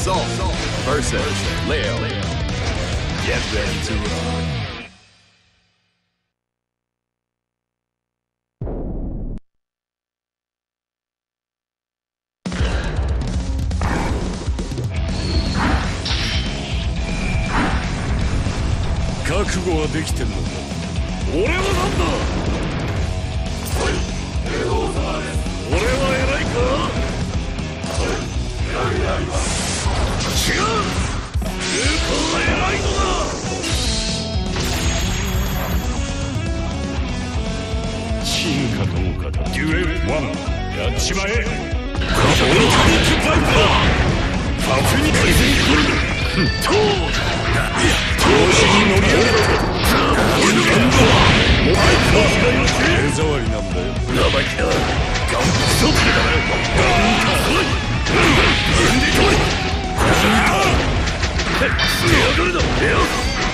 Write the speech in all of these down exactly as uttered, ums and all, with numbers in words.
Soul versus Leo. Get ready to rock. 覚悟はできてんのか。俺はなんだ。俺は偉いか。違う。ルーコは偉いのだ。真かどうかだ。デュエルワンやっちまえ。カボルカニックバイパー。パフェに対戦来る。と調子に乗り上げろ。人間だ。お前か。手触りなんだよ。生意気だ。ガンプソップだな。呼んでこい。出やがるな。レア。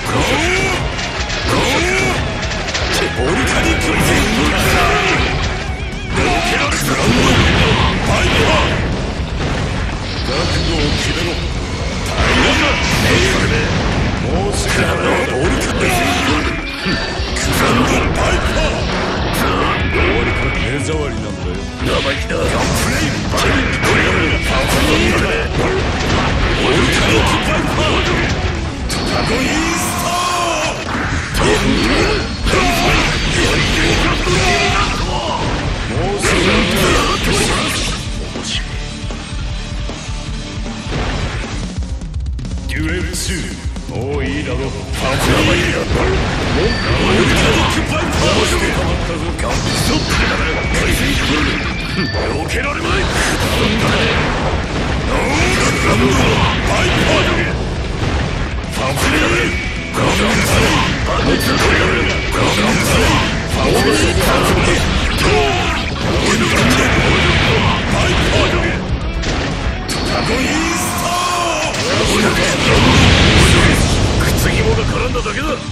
オルカニックバイパー。どけられたらバイパー。覚悟を決めろ。もうすぐだろ。オルカニックバイパー。俺か手触りなんだよ。生意気だ。ガンプレイバイパー。オルカニックバイパー。ドラゴンイースター。もうすぐデュエルツー。もういいだろ。パフェイだ。オルカニックバイパー。してたまったぞ。ガンプストップだな。対戦来る。避けられまい。オルカニックバイパー。パフェイガンプスバイパー。ガンプスバイパー。オルカニックバイパー。オルカニックバイパー。ドラゴンイースター。靴紐が絡んだだけだ。バイパー。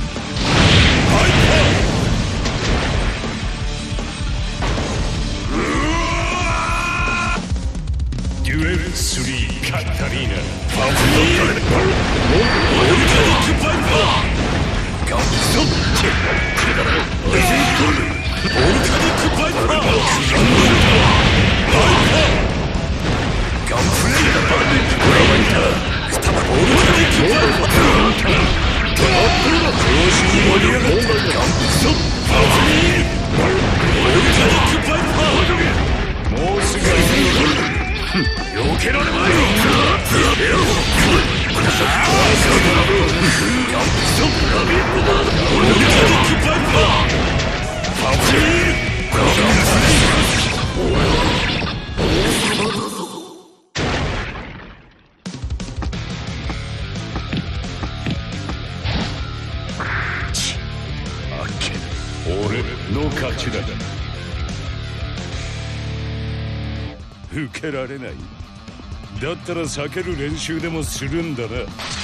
デュエルスリーカタリーナ。ファンフィー。オルカニックバイパー。ガンプストップ。これだな。オルカニックバイパー。バイパー。ガンプレイだな。ドラマイター。くたばオルカニックバイパー。調子に盛り上がった。ガンプストップ。パフィー。オルカニックバイパー。もうすぐ避けられまい。ガンプストップ。オルカニックバイパー。パフィー。俺の勝ちだ。受けられない。だったら避ける練習でもするんだな。